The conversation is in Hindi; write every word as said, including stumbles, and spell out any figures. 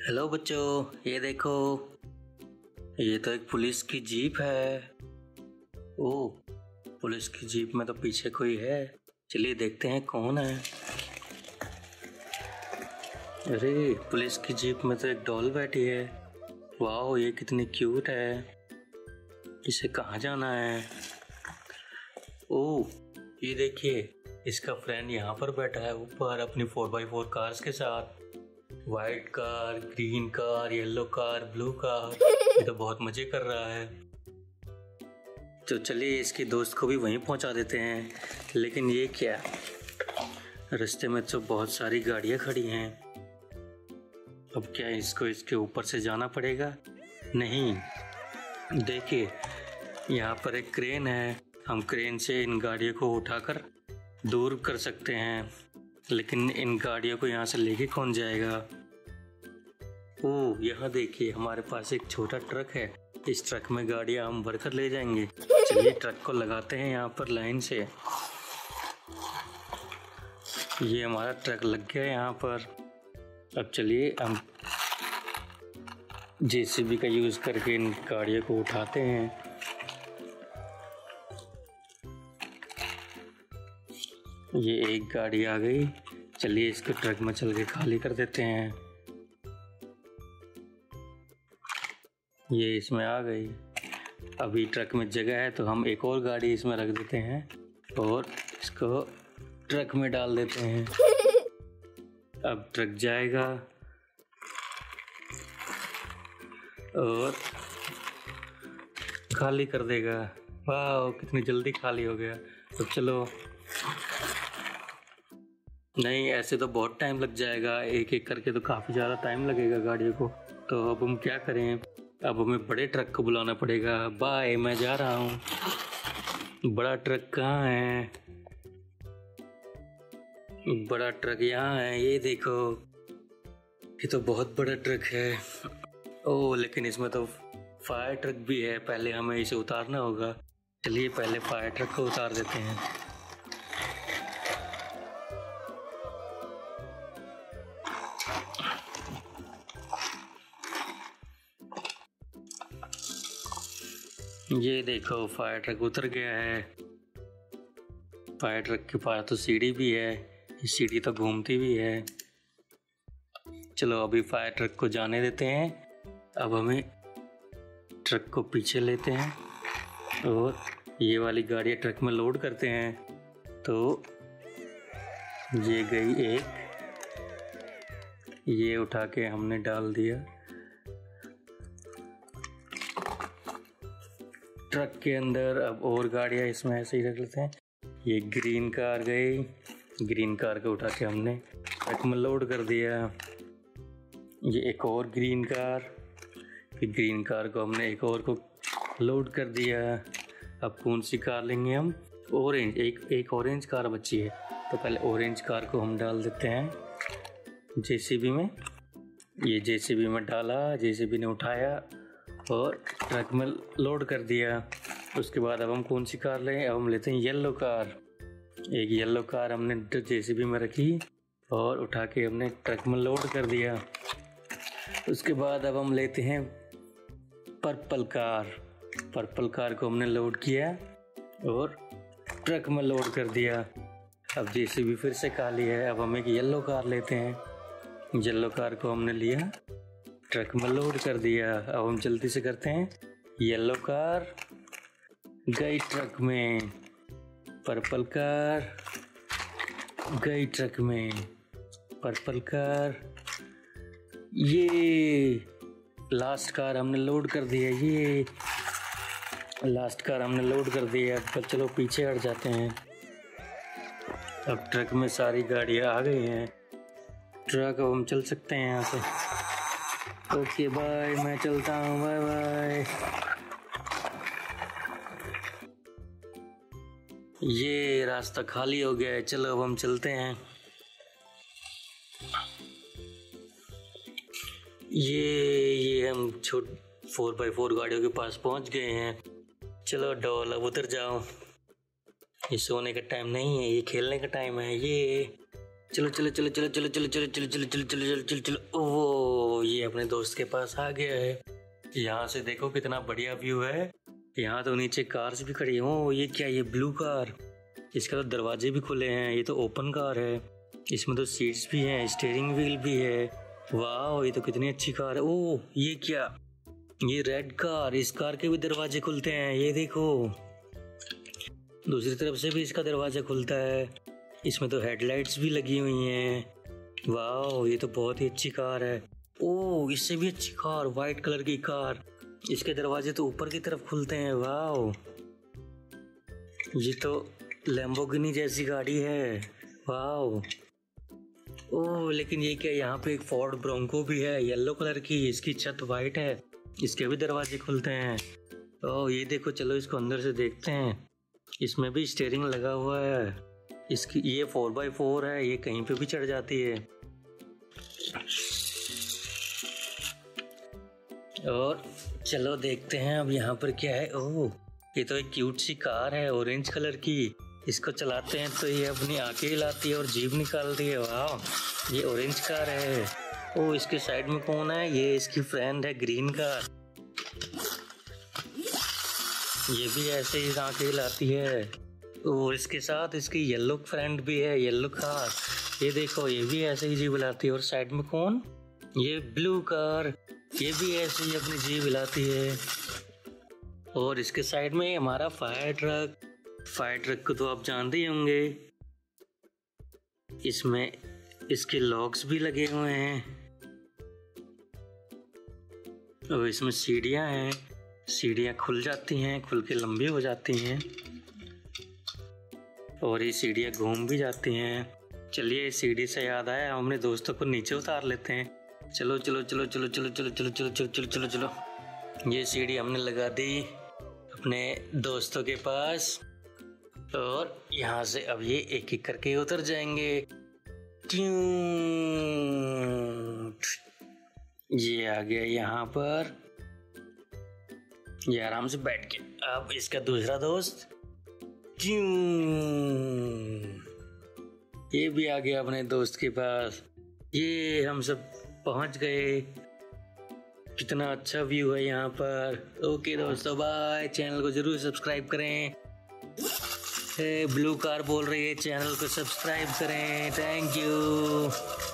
हेलो बच्चों, ये देखो, ये तो एक पुलिस की जीप है। ओह, पुलिस की जीप में तो पीछे कोई है। चलिए देखते हैं कौन है। अरे, पुलिस की जीप में तो एक डॉल बैठी है। वाह, ये कितनी क्यूट है। इसे कहाँ जाना है? ओह, ये देखिए, इसका फ्रेंड यहाँ पर बैठा है ऊपर अपनी फोर बाई फोर कार्स के साथ। White car, green car, yellow car, blue car. ये तो बहुत मजे कर रहा है। तो चलिए इसके दोस्त को भी वहीं पहुंचा देते हैं। लेकिन ये क्या, रास्ते में तो बहुत सारी गाड़ियां खड़ी हैं। अब क्या इसको इसके ऊपर से जाना पड़ेगा? नहीं, देखिए यहाँ पर एक क्रेन है। हम क्रेन से इन गाड़ियों को उठाकर दूर कर सकते हैं। लेकिन इन गाड़ियों को यहाँ से लेके कौन जाएगा? ओह, यहाँ देखिए, हमारे पास एक छोटा ट्रक है। इस ट्रक में गाड़ियाँ हम भरकर ले जाएंगे। चलिए ट्रक को लगाते हैं यहाँ पर लाइन से। ये हमारा ट्रक लग गया यहाँ पर। अब चलिए हम जेसीबी का यूज करके इन गाड़ियों को उठाते हैं। ये एक गाड़ी आ गई। चलिए इसको ट्रक में चल के खाली कर देते हैं। ये इसमें आ गई। अभी ट्रक में जगह है तो हम एक और गाड़ी इसमें रख देते हैं और इसको ट्रक में डाल देते हैं। अब ट्रक जाएगा और खाली कर देगा। वाह, कितनी जल्दी खाली हो गया। तो चलो, नहीं ऐसे तो बहुत टाइम लग जाएगा। एक एक करके तो काफ़ी ज़्यादा टाइम लगेगा गाड़ियों को। तो अब हम क्या करें? अब हमें बड़े ट्रक को बुलाना पड़ेगा। बाय, मैं जा रहा हूँ। बड़ा ट्रक कहाँ है? बड़ा ट्रक यहाँ है। ये देखो, ये तो बहुत बड़ा ट्रक है। ओह, लेकिन इसमें तो फायर ट्रक भी है। पहले हमें इसे उतारना होगा। चलिए पहले फायर ट्रक को उतार देते हैं। ये देखो, फायर ट्रक उतर गया है। फायर ट्रक के पास तो सीढ़ी भी है। सीढ़ी तो घूमती भी है। चलो अभी फायर ट्रक को जाने देते हैं। अब हमें ट्रक को पीछे लेते हैं और ये वाली गाड़ी ट्रक में लोड करते हैं। तो ये गई एक, ये उठा के हमने डाल दिया ट्रक के अंदर। अब और गाड़ियाँ इसमें ऐसे ही रख लेते हैं। ये ग्रीन कार गई। ग्रीन कार को उठा के हमने ट्रक में लोड कर दिया। ये एक और ग्रीन कार। ग्रीन कार को हमने एक और को लोड कर दिया। अब कौन सी कार लेंगे हम? ऑरेंज। एक एक ऑरेंज कार बची है। तो पहले ऑरेंज कार को हम डाल देते हैं जेसीबी में। ये जेसीबी में डाला, जेसीबी ने उठाया और ट्रक में लोड कर दिया। उसके बाद अब हम कौन सी कार लें? अब हम लेते हैं येलो कार। एक येलो कार हमने जेसीबी में रखी और उठा के हमने ट्रक में लोड कर दिया। उसके बाद अब हम लेते हैं पर्पल कार। पर्पल कार को हमने लोड किया और ट्रक में लोड कर दिया। अब जेसीबी फिर से खाली है। अब हम एक येलो कार लेते हैं। येलो कार को हमने लिया, ट्रक में लोड कर दिया। अब हम जल्दी से करते हैं। येलो कार गई ट्रक में, पर्पल कार गई ट्रक में, पर्पल कार। ये लास्ट कार हमने लोड कर दिया। ये लास्ट कार हमने लोड कर दिया। अब चलो पीछे हट जाते हैं। अब ट्रक में सारी गाड़ियाँ आ गई हैं। ट्रक, अब हम चल सकते हैं यहाँ से। ओके बाय, मैं चलता हूँ। Bye bye. ये रास्ता खाली हो गया है। चलो अब हम चलते हैं। ये ये हम छोट फोर बाई फोर गाड़ियों के पास पहुंच गए हैं। चलो डॉल, अब उतर जाओ। ये सोने का टाइम नहीं है, ये खेलने का टाइम है। ये चलो चलो चलो चलो चलो चलो चलो चलो चलो चलो चलो चलो चलो चलो। ओह, तो ये अपने दोस्त के पास आ गया है। यहाँ से देखो कितना बढ़िया व्यू है। यहाँ तो नीचे कार्स भी खड़ी है। ओ ये क्या, ये ब्लू कार, इसका तो दरवाजे भी खुले हैं। ये तो ओपन कार है, इसमें तो सीट्स भी हैं, स्टीयरिंग व्हील भी है। वाह, ये तो कितनी अच्छी कार है। ओ ये क्या, ये रेड कार, इस कार के भी दरवाजे खुलते हैं। ये देखो दूसरी तरफ से भी इसका दरवाजा खुलता है। इसमें तो हेडलाइट्स भी लगी हुई हैं। वाह, ये तो बहुत ही अच्छी कार है। ओ इससे भी अच्छी कार, वाइट कलर की कार, इसके दरवाजे तो ऊपर की तरफ खुलते हैं। वाह, ये तो लैम्बोर्गिनी जैसी गाड़ी है। वाह, ओ लेकिन ये क्या, यहाँ पे एक फोर्ड ब्रोंको भी है येलो कलर की, इसकी छत वाइट है, इसके भी दरवाजे खुलते हैं। ओ ये देखो, चलो इसको अंदर से देखते हैं। इसमें भी स्टीयरिंग लगा हुआ है। इसकी ये फोर बाई फोर है, ये कहीं पे भी चढ़ जाती है। और चलो देखते हैं अब यहाँ पर क्या है। ओह ये तो एक क्यूट सी कार है ऑरेंज कलर की। इसको चलाते हैं तो ये अपनी आंखें हिलाती है और जीभ निकालती है। वाह, ये ऑरेंज कार है। ओ इसके साइड में कौन है, ये इसकी फ्रेंड है ग्रीन कार। ये भी ऐसे ही आंखें हिलाती है। और इसके साथ इसकी येलो फ्रेंड भी है, येलो कार। ये देखो, ये भी ऐसे ही जीभ हिलाती है। और साइड में कौन, ये ब्लू कार, ये भी ऐसे ही अपनी जीभ हिलाती है। और इसके साइड में हमारा फायर ट्रक। फायर ट्रक को तो आप जानते ही होंगे, इसमें इसके लॉक्स भी लगे हुए हैं। और इसमें सीढ़ियां हैं, सीढ़ियां खुल जाती हैं, खुल के लंबी हो जाती हैं। और ये सीढ़ियां घूम भी जाती हैं। चलिए सीढ़ी से याद आया, हम अपने दोस्तों को नीचे उतार लेते हैं। चलो चलो चलो चलो चलो चलो चलो चलो चलो चलो चलो चलो। ये सीढ़ी हमने लगा दी अपने दोस्तों के पास। और यहाँ से अब ये एक एक करके उतर जाएंगे। ये आ गया यहाँ पर, ये आराम से बैठ के। अब इसका दूसरा दोस्त, ये भी आ गया अपने दोस्त के पास। ये हम सब पहुंच गए। कितना अच्छा व्यू है यहाँ पर। ओके दोस्तों, बाय। चैनल को जरूर सब्सक्राइब करें। ब्लू कार बोल रही है, चैनल को सब्सक्राइब करें। Thank you.